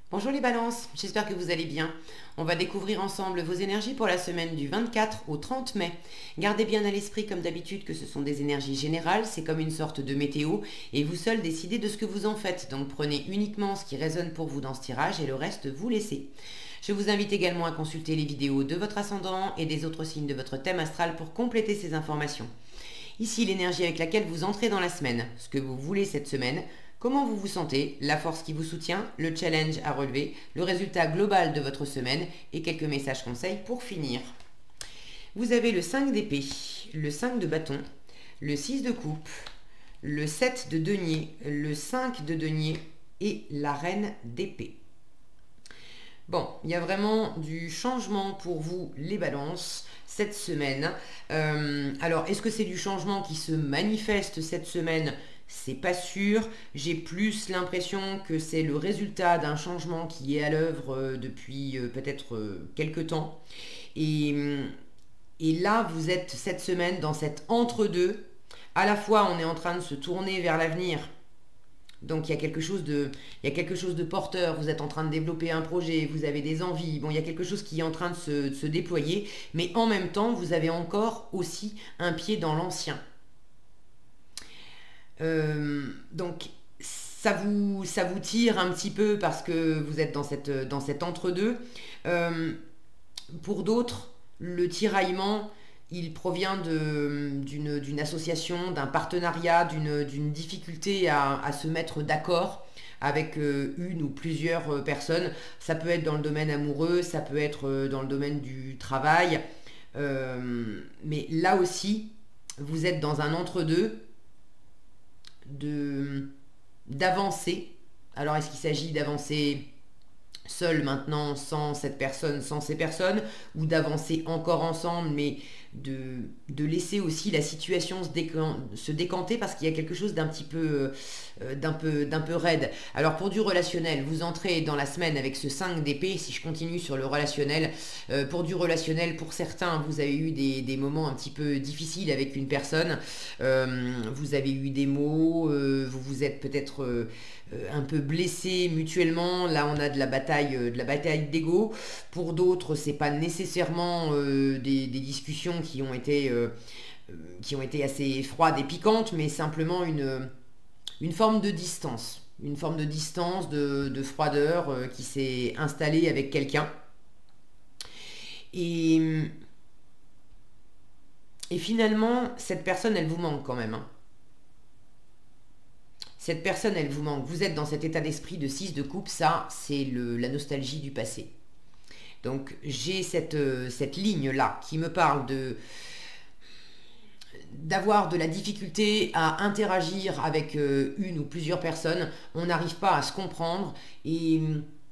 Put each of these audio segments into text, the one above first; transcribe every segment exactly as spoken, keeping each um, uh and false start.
Bonjour les balances, j'espère que vous allez bien. On va découvrir ensemble vos énergies pour la semaine du vingt-quatre au trente mai. Gardez bien à l'esprit comme d'habitude que ce sont des énergies générales, c'est comme une sorte de météo et vous seuls décidez de ce que vous en faites. Donc prenez uniquement ce qui résonne pour vous dans ce tirage et le reste vous laissez. Je vous invite également à consulter les vidéos de votre ascendant et des autres signes de votre thème astral pour compléter ces informations. Ici l'énergie avec laquelle vous entrez dans la semaine, ce que vous voulez cette semaine, comment vous vous sentez, la force qui vous soutient, le challenge à relever, le résultat global de votre semaine et quelques messages conseils pour finir. Vous avez le cinq d'épée, le cinq de bâton, le six de coupe, le sept de denier, le cinq de denier et la reine d'épée. Bon, il y a vraiment du changement pour vous les balances cette semaine. Euh, alors, est-ce que c'est du changement qui se manifeste cette semaine ? C'est pas sûr. J'ai plus l'impression que c'est le résultat d'un changement qui est à l'œuvre euh, depuis euh, peut-être euh, quelques temps. Et, et là, vous êtes cette semaine dans cet entre-deux. À la fois, on est en train de se tourner vers l'avenir. Donc il y a quelque chose de, il y a quelque chose de porteur, vous êtes en train de développer un projet, vous avez des envies, bon il y a quelque chose qui est en train de se, de se déployer, mais en même temps vous avez encore aussi un pied dans l'ancien. Euh, donc ça vous, ça vous tire un petit peu parce que vous êtes dans, cette, dans cet entre-deux. Euh, pour d'autres, le tiraillement, il provient d'une d'une association, d'un partenariat, d'une difficulté à, à se mettre d'accord avec euh, une ou plusieurs euh, personnes. Ça peut être dans le domaine amoureux, ça peut être euh, dans le domaine du travail. Euh, mais là aussi, vous êtes dans un entre-deux d'avancer. Alors, est-ce qu'il s'agit d'avancer seul maintenant, sans cette personne, sans ces personnes, ou d'avancer encore ensemble, mais de, de laisser aussi la situation se, décan se décanter parce qu'il y a quelque chose d'un petit peu, euh, d'un peu, d'un peu raide. Alors pour du relationnel, vous entrez dans la semaine avec ce cinq d'épée, si je continue sur le relationnel, euh, pour du relationnel, pour certains, vous avez eu des, des moments un petit peu difficiles avec une personne, euh, vous avez eu des mots, euh, vous vous êtes peut-être euh, un peu blessés mutuellement, là on a de la bataille, de la bataille d'ego. Pour d'autres, c'est pas nécessairement euh, des, des discussions qui ont été euh, qui ont été assez froides et piquantes, mais simplement une, une forme de distance, une forme de distance, de, de froideur euh, qui s'est installée avec quelqu'un. Et, et finalement, cette personne, elle vous manque quand même, hein. Cette personne, elle vous manque. Vous êtes dans cet état d'esprit de six de coupe, ça, c'est la nostalgie du passé. Donc, j'ai cette, euh, cette ligne-là qui me parle de d'avoir de la difficulté à interagir avec euh, une ou plusieurs personnes. On n'arrive pas à se comprendre et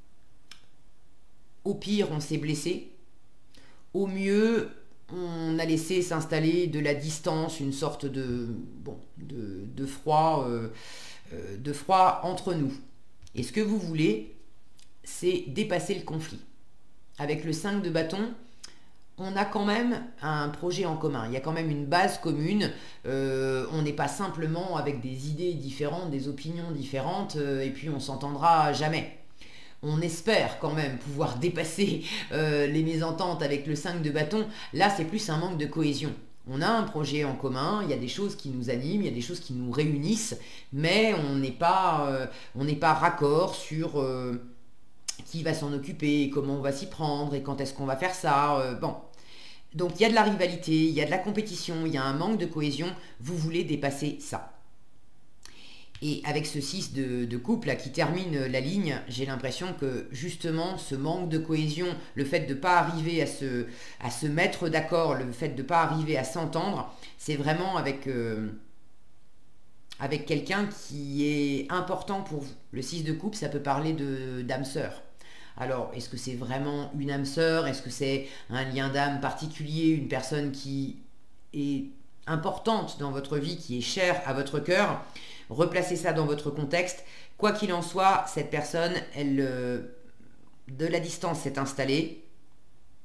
au pire, on s'est blessé. Au mieux, on a laissé s'installer de la distance, une sorte de, bon, de, de froid... Euh, de froid entre nous. Et ce que vous voulez, c'est dépasser le conflit. Avec le cinq de bâton, on a quand même un projet en commun. Il y a quand même une base commune. Euh, on n'est pas simplement avec des idées différentes, des opinions différentes, euh, et puis on s'entendra jamais. On espère quand même pouvoir dépasser euh, les mésententes avec le cinq de bâton. Là, c'est plus un manque de cohésion. On a un projet en commun, il y a des choses qui nous animent, il y a des choses qui nous réunissent, mais on n'est pas, euh, on n'est pas raccord sur euh, qui va s'en occuper, comment on va s'y prendre et quand est-ce qu'on va faire ça. Euh, bon. Donc il y a de la rivalité, il y a de la compétition, il y a un manque de cohésion, vous voulez dépasser ça. Et avec ce six de, de coupe là, qui termine la ligne, j'ai l'impression que justement ce manque de cohésion, le fait de ne pas arriver à se, à se mettre d'accord, le fait de ne pas arriver à s'entendre, c'est vraiment avec, euh, avec quelqu'un qui est important pour vous. Le six de coupe, ça peut parler d'âme sœur. Alors, est-ce que c'est vraiment une âme sœur? Est-ce que c'est un lien d'âme particulier, une personne qui est importante dans votre vie, qui est chère à votre cœur? Replacez ça dans votre contexte. Quoi qu'il en soit, cette personne, elle, euh, de la distance s'est installée.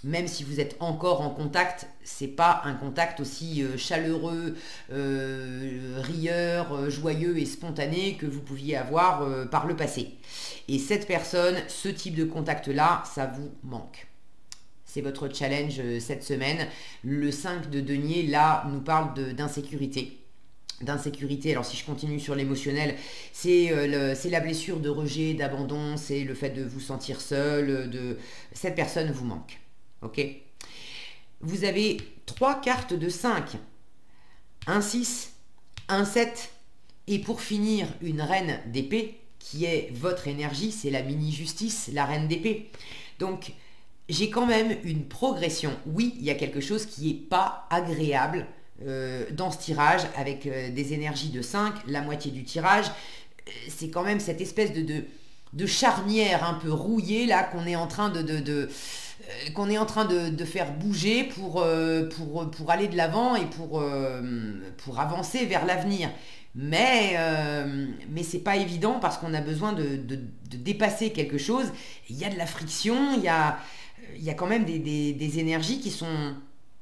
même si vous êtes encore en contact, c'est pas un contact aussi euh, chaleureux, euh, rieur, euh, joyeux et spontané que vous pouviez avoir euh, par le passé. Et cette personne, ce type de contact-là, ça vous manque. C'est votre challenge euh, cette semaine. Le cinq de denier, là, nous parle d'insécurité. D'insécurité, alors si je continue sur l'émotionnel, c'est euh, la blessure de rejet, d'abandon, c'est le fait de vous sentir seul, de cette personne vous manque. Ok, vous avez trois cartes de cinq, un six, un sept, et pour finir, une reine d'épée, qui est votre énergie, c'est la mini-justice, la reine d'épée. Donc, j'ai quand même une progression. Oui, il y a quelque chose qui n'est pas agréable euh, dans ce tirage, avec euh, des énergies de cinq, la moitié du tirage. C'est quand même cette espèce de, de, de charnière un peu rouillée, là, qu'on est en train de... de, de qu'on est en train de, de faire bouger pour, euh, pour, pour aller de l'avant et pour, euh, pour avancer vers l'avenir. Mais, euh, mais c'est pas évident parce qu'on a besoin de, de, de dépasser quelque chose. Il y a de la friction, il y a, il y a quand même des, des, des énergies qui sont,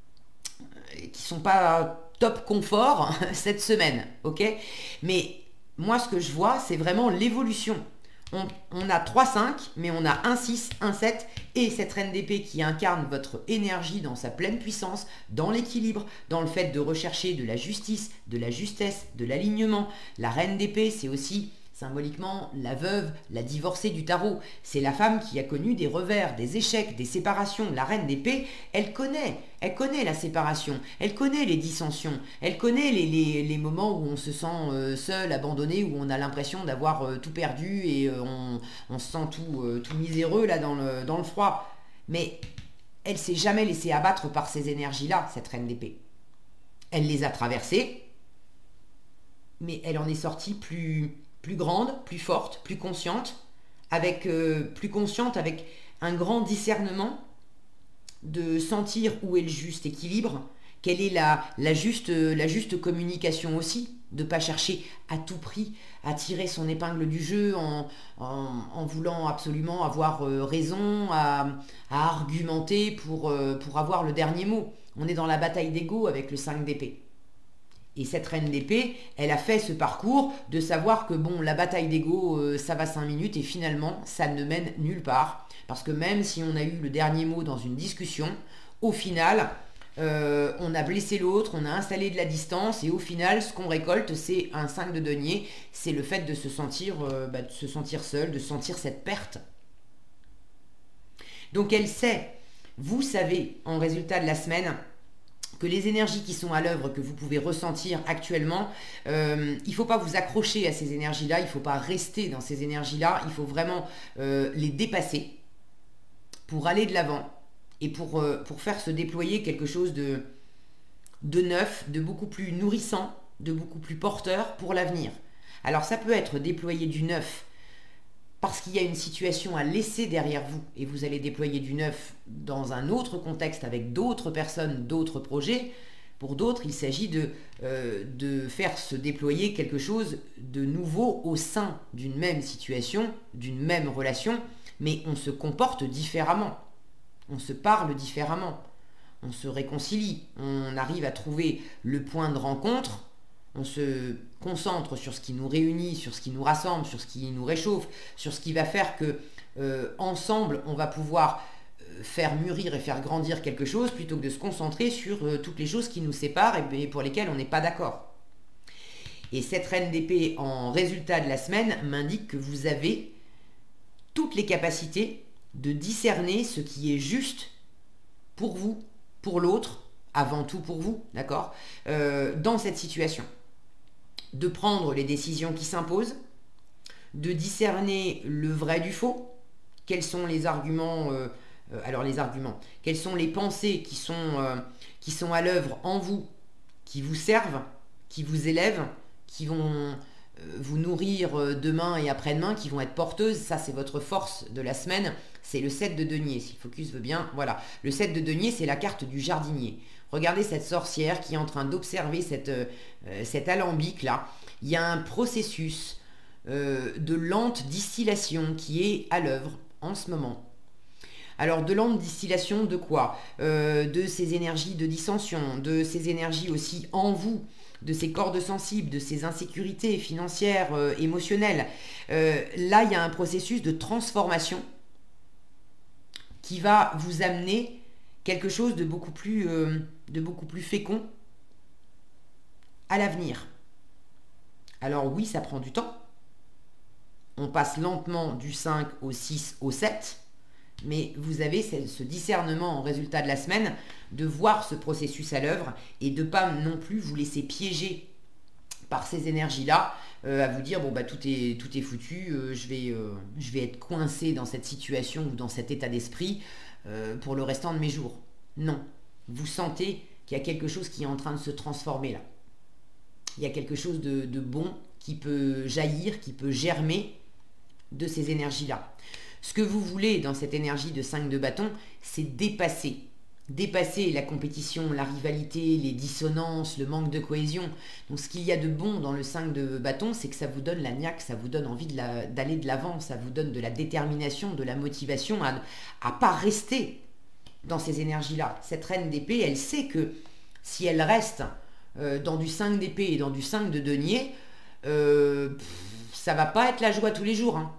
qui sont pas top confort cette semaine. Ok, mais moi, ce que je vois, c'est vraiment l'évolution. On, on a trois cinq, mais on a un six, un sept et cette reine d'épée qui incarne votre énergie dans sa pleine puissance, dans l'équilibre, dans le fait de rechercher de la justice, de la justesse, de l'alignement. La reine d'épée, c'est aussi symboliquement la veuve, la divorcée du tarot. C'est la femme qui a connu des revers, des échecs, des séparations. La reine d'épée, elle connaît, elle connaît la séparation, elle connaît les dissensions, elle connaît les, les, les moments où on se sent euh, seul, abandonné, où on a l'impression d'avoir euh, tout perdu et euh, on, on se sent tout, euh, tout miséreux là dans le, dans le froid. Mais elle s'est jamais laissée abattre par ces énergies-là, cette reine d'épée. Elle les a traversées, mais elle en est sortie plus... plus grande, plus forte, plus consciente, avec euh, plus consciente, avec un grand discernement de sentir où est le juste équilibre, quelle est la, la, juste, la juste communication aussi, de ne pas chercher à tout prix à tirer son épingle du jeu en, en, en voulant absolument avoir euh, raison, à, à argumenter pour, euh, pour avoir le dernier mot. On est dans la bataille d'ego avec le cinq d'épée. Et cette reine d'épée, elle a fait ce parcours de savoir que bon, la bataille d'ego, euh, ça va cinq minutes et finalement, ça ne mène nulle part. Parce que même si on a eu le dernier mot dans une discussion, au final, euh, on a blessé l'autre, on a installé de la distance et au final, ce qu'on récolte, c'est un cinq de denier. C'est le fait de se sentir, euh, bah, de se sentir seul, de sentir cette perte. Donc elle sait, vous savez, en résultat de la semaine, que les énergies qui sont à l'œuvre, que vous pouvez ressentir actuellement, euh, il ne faut pas vous accrocher à ces énergies-là, il ne faut pas rester dans ces énergies-là, il faut vraiment euh, les dépasser pour aller de l'avant et pour, euh, pour faire se déployer quelque chose de, de neuf, de beaucoup plus nourrissant, de beaucoup plus porteur pour l'avenir. Alors ça peut être déployer du neuf parce qu'il y a une situation à laisser derrière vous et vous allez déployer du neuf dans un autre contexte avec d'autres personnes, d'autres projets. Pour d'autres, il s'agit de, euh, de faire se déployer quelque chose de nouveau au sein d'une même situation, d'une même relation, mais on se comporte différemment, on se parle différemment, on se réconcilie, on arrive à trouver le point de rencontre, on se concentre sur ce qui nous réunit, sur ce qui nous rassemble, sur ce qui nous réchauffe, sur ce qui va faire que euh, ensemble on va pouvoir euh, faire mûrir et faire grandir quelque chose plutôt que de se concentrer sur euh, toutes les choses qui nous séparent et, et pour lesquelles on n'est pas d'accord. Et cette reine d'épée en résultat de la semaine m'indique que vous avez toutes les capacités de discerner ce qui est juste pour vous, pour l'autre, avant tout pour vous, d'accord, euh, dans cette situation. De prendre les décisions qui s'imposent, de discerner le vrai du faux, quels sont les arguments, euh, euh, alors les arguments, quelles sont les pensées qui sont, euh, qui sont à l'œuvre en vous, qui vous servent, qui vous élèvent, qui vont euh, vous nourrir euh, demain et après-demain, qui vont être porteuses. Ça, c'est votre force de la semaine, c'est le sept de denier, si Focus veut bien, voilà. Le sept de denier, c'est la carte du jardinier. Regardez cette sorcière qui est en train d'observer cette, euh, cet alambic-là. Il y a un processus euh, de lente distillation qui est à l'œuvre en ce moment. Alors de lampe distillation de quoi? euh, De ces énergies de dissension, de ces énergies aussi en vous, de ces cordes sensibles, de ces insécurités financières, euh, émotionnelles. Euh, là, il y a un processus de transformation qui va vous amener quelque chose de beaucoup plus, euh, de beaucoup plus fécond à l'avenir. Alors oui, ça prend du temps. On passe lentement du cinq au six au sept, mais vous avez ce discernement en résultat de la semaine de voir ce processus à l'œuvre et de ne pas non plus vous laisser piéger par ces énergies-là, euh, à vous dire bon bah tout est, tout est foutu, euh, je, vais, euh, je vais être coincé dans cette situation ou dans cet état d'esprit euh, pour le restant de mes jours. Non, vous sentez qu'il y a quelque chose qui est en train de se transformer là. Il y a quelque chose de, de bon qui peut jaillir, qui peut germer de ces énergies-là. Ce que vous voulez dans cette énergie de cinq de bâton, c'est dépasser. Dépasser la compétition, la rivalité, les dissonances, le manque de cohésion. Donc ce qu'il y a de bon dans le cinq de bâton, c'est que ça vous donne la niaque, ça vous donne envie d'aller de l'avant, ça vous donne de la détermination, de la motivation à ne pas rester dans ces énergies-là. Cette reine d'épée, elle sait que si elle reste euh, dans du cinq d'épée et dans du cinq de denier, euh, ça va pas être la joie tous les jours. Hein.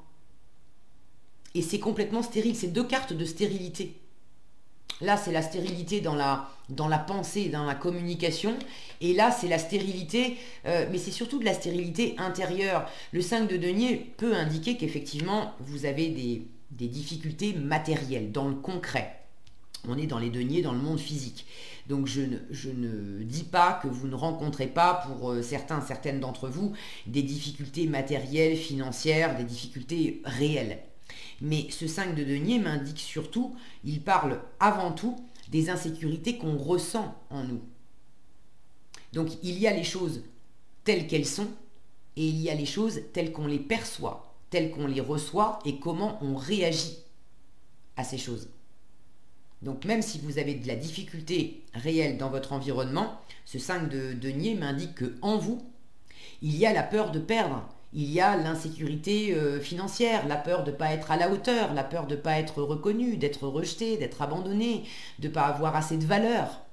Et c'est complètement stérile, c'est deux cartes de stérilité. Là, c'est la stérilité dans la, dans la pensée, dans la communication. Et là, c'est la stérilité, euh, mais c'est surtout de la stérilité intérieure. Le cinq de denier peut indiquer qu'effectivement, vous avez des, des difficultés matérielles, dans le concret. On est dans les deniers, dans le monde physique. Donc, je ne, je ne dis pas que vous ne rencontrez pas, pour euh, certains, certaines d'entre vous, des difficultés matérielles, financières, des difficultés réelles. Mais ce cinq de denier m'indique surtout, il parle avant tout des insécurités qu'on ressent en nous. Donc il y a les choses telles qu'elles sont et il y a les choses telles qu'on les perçoit, telles qu'on les reçoit et comment on réagit à ces choses. Donc même si vous avez de la difficulté réelle dans votre environnement, ce cinq de denier m'indique qu'en vous, il y a la peur de perdre. Il y a l'insécurité euh, financière, la peur de ne pas être à la hauteur, la peur de ne pas être reconnu, d'être rejeté, d'être abandonné, de ne pas avoir assez de valeur.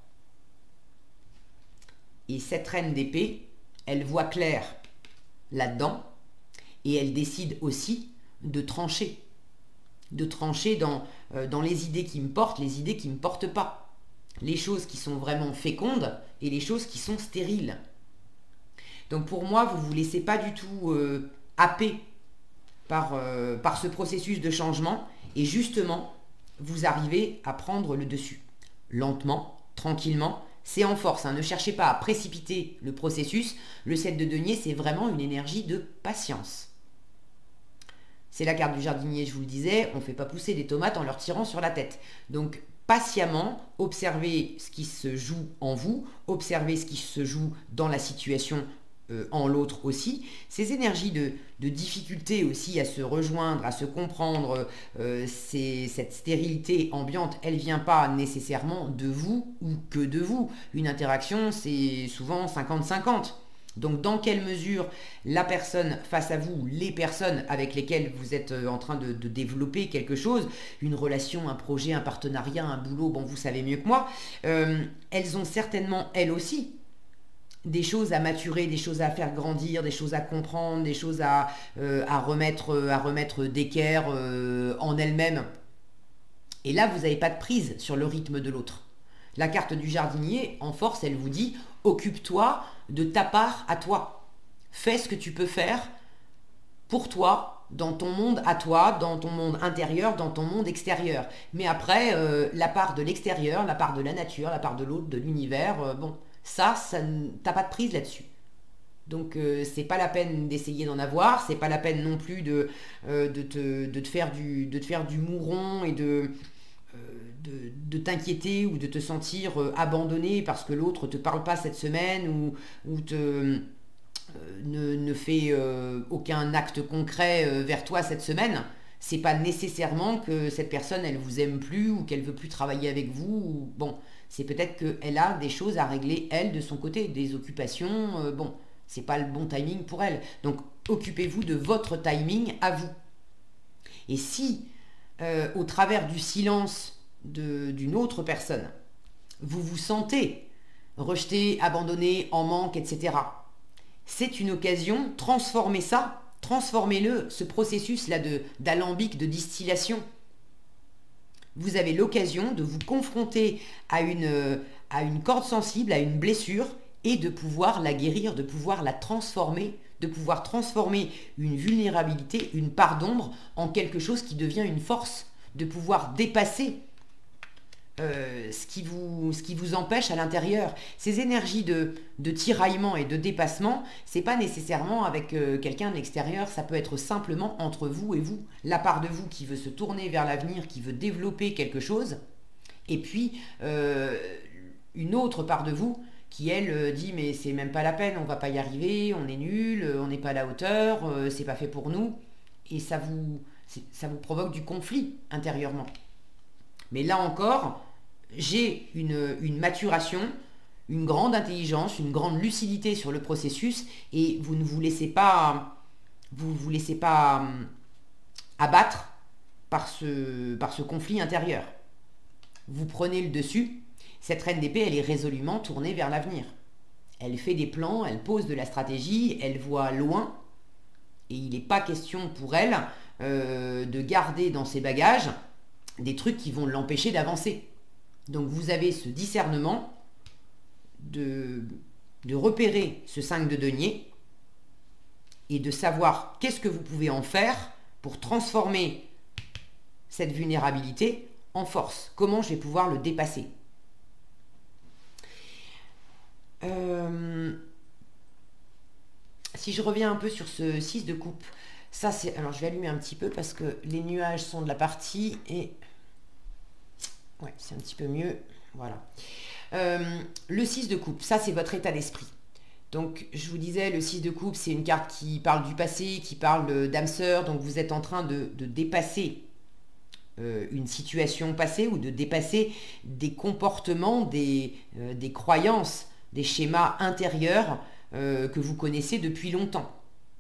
Et cette reine d'épée, elle voit clair là-dedans et elle décide aussi de trancher. De trancher dans, euh, dans les idées qui me portent, les idées qui ne me portent pas. Les choses qui sont vraiment fécondes et les choses qui sont stériles. Donc pour moi, vous ne vous laissez pas du tout euh, happer par, euh, par ce processus de changement et justement, vous arrivez à prendre le dessus. Lentement, tranquillement, c'est en force. Hein. Ne cherchez pas à précipiter le processus. Le sept de denier, c'est vraiment une énergie de patience. C'est la carte du jardinier, je vous le disais, on ne fait pas pousser des tomates en leur tirant sur la tête. Donc patiemment, observez ce qui se joue en vous, observez ce qui se joue dans la situation Euh, en l'autre aussi, ces énergies de, de difficulté aussi à se rejoindre, à se comprendre, euh, cette stérilité ambiante, elle ne vient pas nécessairement de vous ou que de vous. Une interaction, c'est souvent cinquante cinquante. Donc dans quelle mesure la personne face à vous, les personnes avec lesquelles vous êtes en train de, de développer quelque chose, une relation, un projet, un partenariat, un boulot, bon vous savez mieux que moi, euh, elles ont certainement, elles aussi, des choses à maturer, des choses à faire grandir, des choses à comprendre, des choses à, euh, à remettre, à remettre d'équerre euh, en elles-mêmes. Et là, vous n'avez pas de prise sur le rythme de l'autre. La carte du jardinier, en force, elle vous dit « Occupe-toi de ta part à toi. Fais ce que tu peux faire pour toi, dans ton monde à toi, dans ton monde intérieur, dans ton monde extérieur. Mais après, euh, la part de l'extérieur, la part de la nature, la part de l'autre, de l'univers, euh, bon... Ça, ça t'as pas de prise là-dessus. Donc, euh, c'est pas la peine d'essayer d'en avoir. C'est pas la peine non plus de, euh, de, te, de, te faire du, de te faire du mouron et de, euh, de, de t'inquiéter ou de te sentir euh, abandonné parce que l'autre te parle pas cette semaine ou, ou te, euh, ne, ne fait euh, aucun acte concret euh, vers toi cette semaine. C'est pas nécessairement que cette personne, elle vous aime plus ou qu'elle veut plus travailler avec vous. Ou, bon, c'est peut-être qu'elle a des choses à régler, elle, de son côté, des occupations. Euh, bon, c'est pas le bon timing pour elle. Donc, occupez-vous de votre timing à vous. Et si euh, au travers du silence de, d'une autre personne, vous vous sentez rejeté, abandonné, en manque, et cetera. C'est une occasion, transformez ça, transformez-le, ce processus-là de, d'alambic, de distillation. Vous avez l'occasion de vous confronter à une, à une corde sensible, à une blessure, et de pouvoir la guérir, de pouvoir la transformer, de pouvoir transformer une vulnérabilité, une part d'ombre, en quelque chose qui devient une force, de pouvoir dépasser euh, ce, qui vous, ce qui vous empêche à l'intérieur. Ces énergies de, de tiraillement et de dépassement, c'est pas nécessairement avec euh, quelqu'un de l'extérieur, ça peut être simplement entre vous et vous. La part de vous qui veut se tourner vers l'avenir, qui veut développer quelque chose, et puis euh, une autre part de vous qui elle dit mais c'est même pas la peine, on va pas y arriver, on est nul, on n'est pas à la hauteur, euh, c'est pas fait pour nous, et ça vous, ça vous provoque du conflit intérieurement. Mais là encore, j'ai une, une maturation, une grande intelligence, une grande lucidité sur le processus, et vous ne vous laissez pas, vous vous laissez pas euh, abattre par ce, par ce conflit intérieur. Vous prenez le dessus. Cette reine d'épée, elle est résolument tournée vers l'avenir. Elle fait des plans, elle pose de la stratégie, elle voit loin. Et il n'est pas question pour elle euh, de garder dans ses bagages des trucs qui vont l'empêcher d'avancer. Donc vous avez ce discernement de, de repérer ce cinq de denier et de savoir qu'est-ce que vous pouvez en faire pour transformer cette vulnérabilité en force. Comment je vais pouvoir le dépasser ? Euh, si je reviens un peu sur ce six de coupe, ça c'est... Alors je vais allumer un petit peu parce que les nuages sont de la partie et... Ouais, c'est un petit peu mieux. Voilà. Euh, le six de coupe, ça c'est votre état d'esprit. Donc je vous disais, le six de coupe, c'est une carte qui parle du passé, qui parle d'âme sœur, donc vous êtes en train de, de dépasser euh, une situation passée ou de dépasser des comportements, des, euh, des croyances, des schémas intérieurs euh, que vous connaissez depuis longtemps.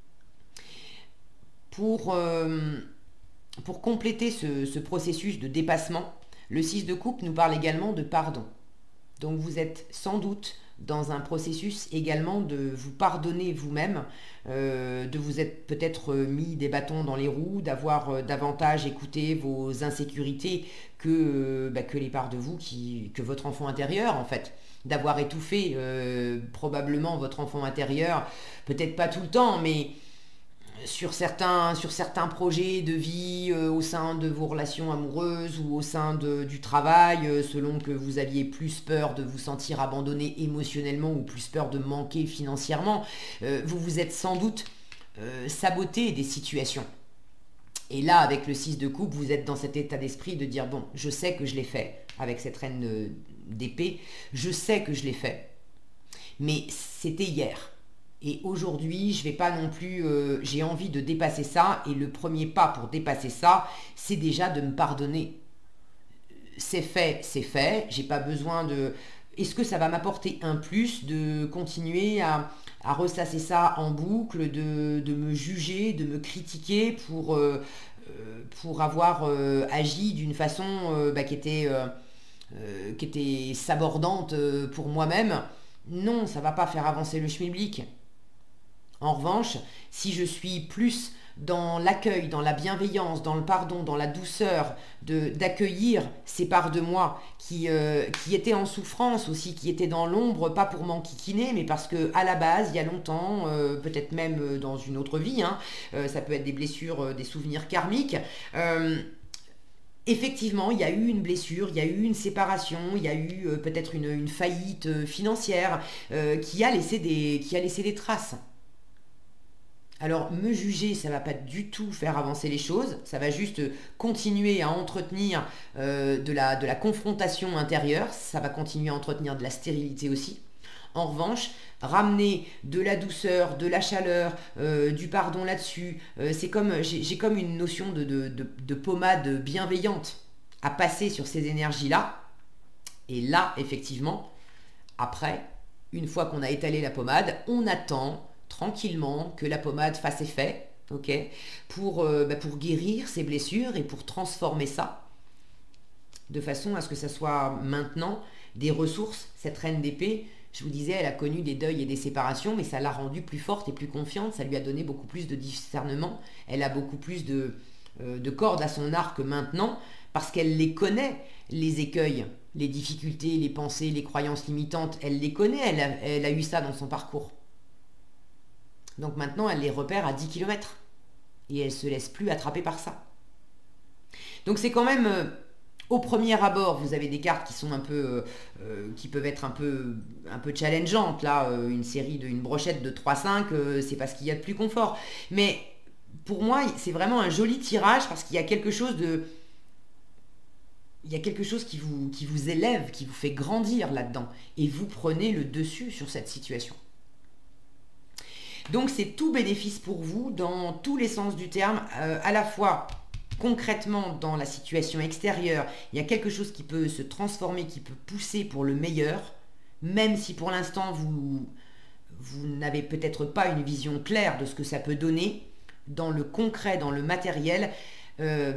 Pour, euh, pour compléter ce, ce processus de dépassement, le six de coupe nous parle également de pardon. Donc vous êtes sans doute dans un processus également de vous pardonner vous-même, euh, de vous être peut-être mis des bâtons dans les roues, d'avoir euh, davantage écouté vos insécurités que, euh, bah, que les parts de vous, qui, que votre enfant intérieur en fait. D'avoir étouffé euh, probablement votre enfant intérieur, peut-être pas tout le temps, mais sur certains, sur certains projets de vie euh, au sein de vos relations amoureuses ou au sein de, du travail, euh, selon que vous aviez plus peur de vous sentir abandonné émotionnellement ou plus peur de manquer financièrement, euh, vous vous êtes sans doute euh, saboté des situations. Et là, avec le six de coupe, vous êtes dans cet état d'esprit de dire, bon, je sais que je l'ai fait avec cette reine d'épée, je sais que je l'ai fait, mais c'était hier. Et aujourd'hui, je vais pas non plus, euh, j'ai envie de dépasser ça, et le premier pas pour dépasser ça, c'est déjà de me pardonner. C'est fait, c'est fait, j'ai pas besoin de... Est-ce que ça va m'apporter un plus de continuer à, à ressasser ça en boucle, de, de me juger, de me critiquer pour, euh, pour avoir euh, agi d'une façon euh, bah, qui était... Euh, Euh, qui était sabordante euh, pour moi-même? Non, ça va pas faire avancer le schmilblick. En revanche, si je suis plus dans l'accueil, dans la bienveillance, dans le pardon, dans la douceur, de, d'accueillir ces parts de moi qui, euh, qui étaient en souffrance aussi, qui étaient dans l'ombre, pas pour m'enquiquiner, mais parce que à la base, il y a longtemps, euh, peut-être même dans une autre vie, hein, euh, ça peut être des blessures, euh, des souvenirs karmiques, euh, effectivement, il y a eu une blessure, il y a eu une séparation, il y a eu euh, peut-être une, une faillite euh, financière euh, qui a laissé des, qui a laissé des traces. Alors, me juger, ça ne va pas du tout faire avancer les choses, ça va juste continuer à entretenir euh, de la, de la confrontation intérieure, ça va continuer à entretenir de la stérilité aussi. En revanche, ramener de la douceur, de la chaleur, euh, du pardon là-dessus, euh, c'est comme, j'ai, j'ai comme une notion de, de, de, de pommade bienveillante à passer sur ces énergies-là. Et là, effectivement, après, une fois qu'on a étalé la pommade, on attend tranquillement que la pommade fasse effet. ok, pour, euh, bah, pour guérir ces blessures et pour transformer ça de façon à ce que ça soit maintenant des ressources. Cette reine d'épée, je vous disais, elle a connu des deuils et des séparations, mais ça l'a rendue plus forte et plus confiante, ça lui a donné beaucoup plus de discernement, elle a beaucoup plus de, euh, de cordes à son arc maintenant, parce qu'elle les connaît, les écueils, les difficultés, les pensées, les croyances limitantes, elle les connaît, elle a, elle a eu ça dans son parcours. Donc maintenant, elle les repère à dix kilomètres. Et elle ne se laisse plus attraper par ça. Donc c'est quand même, euh, au premier abord, vous avez des cartes qui sont un peu, euh, qui peuvent être un peu, un peu challengeantes. Là, euh, une série de, une brochette de trois cinq, euh, c'est pas ce qu'il y a de plus confort. Mais pour moi, c'est vraiment un joli tirage parce qu'il y a quelque chose de... Il y a quelque chose qui vous, qui vous élève, qui vous fait grandir là-dedans. Et vous prenez le dessus sur cette situation. Donc c'est tout bénéfice pour vous dans tous les sens du terme, euh, à la fois concrètement dans la situation extérieure, il y a quelque chose qui peut se transformer, qui peut pousser pour le meilleur, même si pour l'instant vous, vous n'avez peut-être pas une vision claire de ce que ça peut donner, dans le concret, dans le matériel, euh,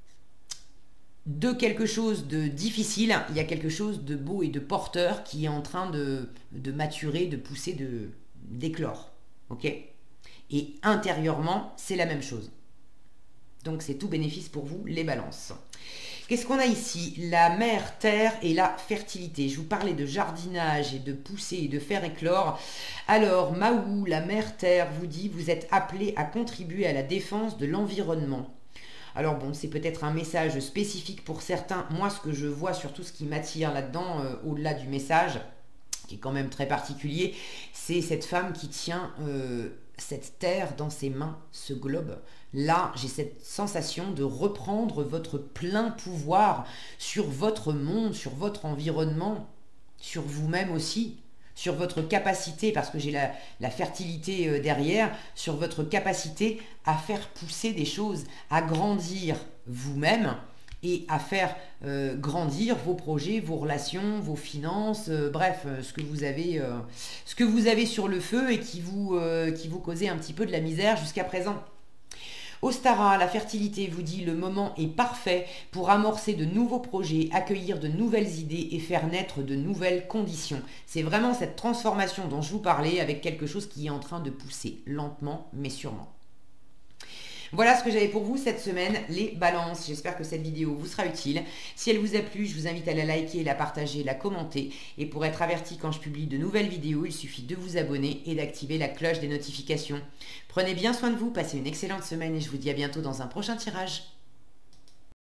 de quelque chose de difficile, il y a quelque chose de beau et de porteur qui est en train de, de maturer, de pousser, de, d'éclore. Ok ? Et intérieurement, c'est la même chose. Donc c'est tout bénéfice pour vous, les balances. Qu'est-ce qu'on a ici? La mer, terre et la fertilité. Je vous parlais de jardinage et de pousser et de faire éclore. Alors, Mahou, la mer, terre, vous dit, vous êtes appelé à contribuer à la défense de l'environnement. Alors bon, c'est peut-être un message spécifique pour certains. Moi, ce que je vois, surtout ce qui m'attire là-dedans, euh, au-delà du message, qui est quand même très particulier, c'est cette femme qui tient euh, cette terre dans ses mains, ce globe. Là, j'ai cette sensation de reprendre votre plein pouvoir sur votre monde, sur votre environnement, sur vous-même aussi, sur votre capacité, parce que j'ai la, la fertilité euh, derrière, sur votre capacité à faire pousser des choses, à grandir vous-même, et à faire euh, grandir vos projets, vos relations, vos finances, euh, bref, euh, ce que vous avez, euh, ce que vous avez sur le feu et qui vous, euh, qui vous causait un petit peu de la misère jusqu'à présent. Ostara, la fertilité, vous dit le moment est parfait pour amorcer de nouveaux projets, accueillir de nouvelles idées et faire naître de nouvelles conditions. C'est vraiment cette transformation dont je vous parlais avec quelque chose qui est en train de pousser lentement mais sûrement. Voilà ce que j'avais pour vous cette semaine, les balances. J'espère que cette vidéo vous sera utile. Si elle vous a plu, je vous invite à la liker, la partager, la commenter. Et pour être averti quand je publie de nouvelles vidéos, il suffit de vous abonner et d'activer la cloche des notifications. Prenez bien soin de vous, passez une excellente semaine et je vous dis à bientôt dans un prochain tirage.